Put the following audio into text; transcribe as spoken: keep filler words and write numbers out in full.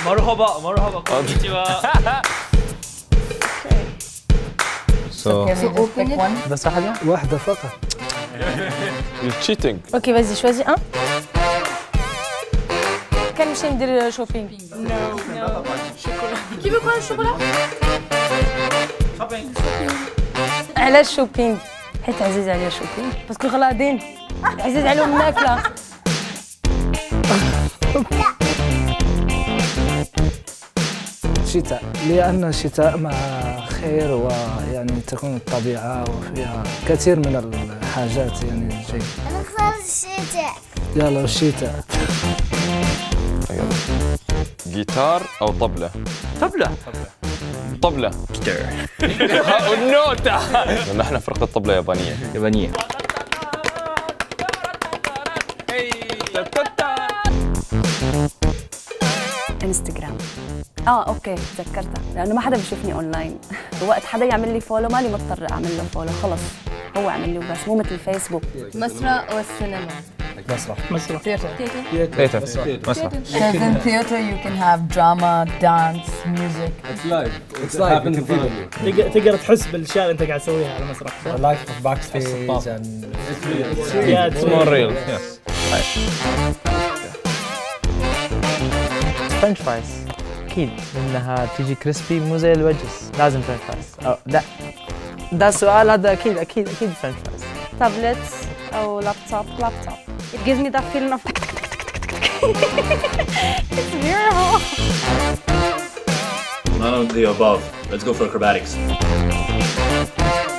مرحبا مرحبا كونيتشيوا. So بس واحدة؟ واحدة فقط. You're cheating. اوكي vas-y choisis un. كنمشي ندير شوبينغ. نو نو. كي veut quoi الشوكولا؟ شوبينغ. علاش شوبينغ؟ حيت عزيز عليا شوبينغ باسكو غلاضين عزيز عليهم الماكلة. شتاء، لأن الشتاء مع خير ويعني تكون الطبيعة وفيها كثير من الحاجات يعني جيدة. أنا اختار الشتاء. يلا الشتاء. جيتار أو طبلة؟ طبلة. طبلة. النوتة. نحن فرقة طبلة يابانية. يابانية. انستغرام. اه اوكي تذكرتها لانه ما حدا بيشوفني اونلاين. وقت حدا يعمل لي فولو مالي مضطر اعمل له فولو، خلص هو عمل لي وبس، مو مثل فيسبوك. مسرح أو السينما؟ مسرح. مسرح. ثياتر. ثياتر. مسرح. Because in theater you can have drama, dance, music. It's live. It's live in front of you. تقدر تقدر تحس بالاشياء اللي انت قاعد تسويها على المسرح. The life of backstage and Yeah, It's more real. Yes. فرنش فرايز اكيد لانها تيجي كريسبي مو زي الوجس، لازم فرنش فرايز. أو ده ده السؤال هذا اكيد اكيد اكيد فرنش فرايز. تابلت او لابتوب. لابتوب. It gives me that feeling of it's beautiful. None of the above. Let's go for acrobatics.